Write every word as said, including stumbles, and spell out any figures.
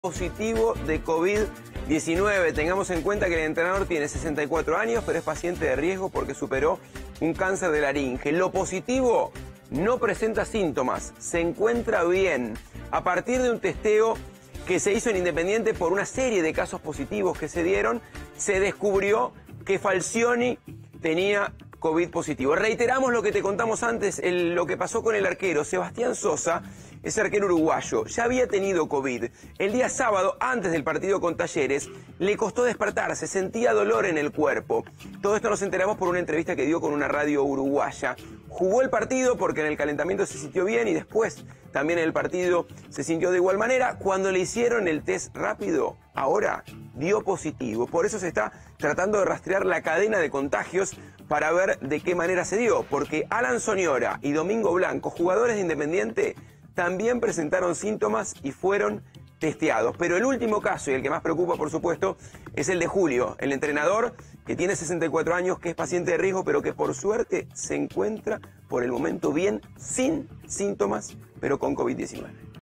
positivo de COVID diecinueve. Tengamos en cuenta que el entrenador tiene sesenta y cuatro años, pero es paciente de riesgo porque superó un cáncer de laringe. Lo positivo no presenta síntomas, se encuentra bien. A partir de un testeo que se hizo en Independiente por una serie de casos positivos que se dieron, se descubrió que Falcioni tenía COVID positivo. Reiteramos lo que te contamos antes, el, lo que pasó con el arquero. Sebastián Sosa, ese arquero uruguayo, ya había tenido COVID. El día sábado, antes del partido con Talleres, le costó despertarse, sentía dolor en el cuerpo. Todo esto nos enteramos por una entrevista que dio con una radio uruguaya. Jugó el partido porque en el calentamiento se sintió bien y después también en el partido se sintió de igual manera. Cuando le hicieron el test rápido, ahora dio positivo. Por eso se está tratando de rastrear la cadena de contagios para ver de qué manera se dio. Porque Alan Soñora y Domingo Blanco, jugadores de Independiente, también presentaron síntomas y fueron testeados. Pero el último caso, y el que más preocupa, por supuesto, es el de Julio, el entrenador que tiene sesenta y cuatro años, que es paciente de riesgo, pero que por suerte se encuentra por el momento bien, sin síntomas, pero con COVID diecinueve.